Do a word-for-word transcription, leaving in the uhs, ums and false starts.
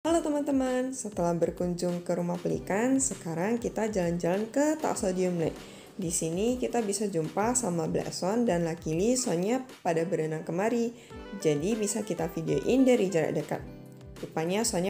Halo teman-teman, setelah berkunjung ke rumah pelikan, sekarang kita jalan-jalan ke Taksodium Lake. Di sini kita bisa jumpa sama Black Swan dan Lucky Lee soalnya pada berenang kemari. Jadi bisa kita videoin dari jarak dekat. Rupanya soalnya